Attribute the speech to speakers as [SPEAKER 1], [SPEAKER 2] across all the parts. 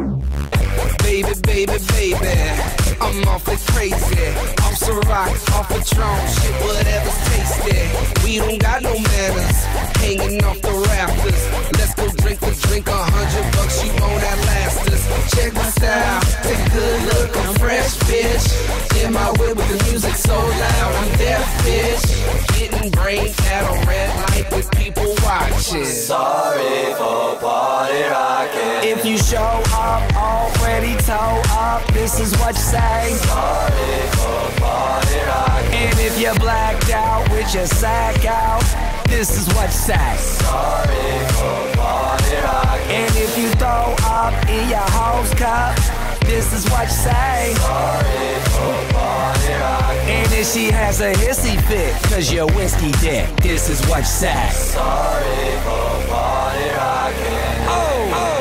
[SPEAKER 1] Baby, baby, baby, I'm awfully crazy. Off Ciroc, off Patron, shit, whatever's tasty. We don't got no manners, hanging off the rafters. Let's go drink for drink, $100, you won't outlast us. Check my style, take a good look, I'm fresh, bitch. In my whip with the music so loud, I'm deaf, bitch. Getting brains at a red light with people watching.
[SPEAKER 2] Sorry for party rockin'.
[SPEAKER 3] If you show up already toe up, this is what you say.
[SPEAKER 2] Sorry for party rockin'.
[SPEAKER 3] And if you're blacked out with your sack out, this is what you say.
[SPEAKER 2] Sorry for party rockin'.
[SPEAKER 3] And if you throw up in your hoe's cup, this is what you say.
[SPEAKER 2] Sorry for party rockin'.
[SPEAKER 3] And if she has a hissy fit, cause you're whiskey dick, this is what you say.
[SPEAKER 2] Sorry for party rockin'.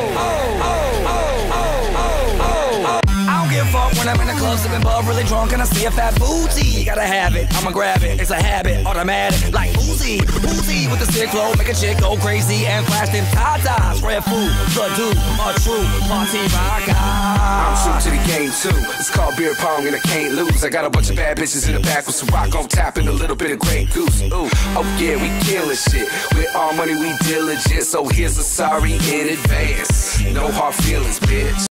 [SPEAKER 3] I don't give a fuck when I'm in the club sipping bub, really drunk and I see a fat booty. Gotta have it, I'ma grab it, it's a habit, automatic, like Uzi. Uzi with the sick flow, make a chick go crazy and flash them tatas. Red food, the dude, a true party rocker.
[SPEAKER 1] I'm true to the game too. It's called beer pong and I can't lose. I got a bunch of bad bitches in the back with some rock on tap and a little bit of Grey Goose. Ooh, oh yeah, we killing shit. With all money we diligent, so here's a sorry in advance. No hard feelings, bitch.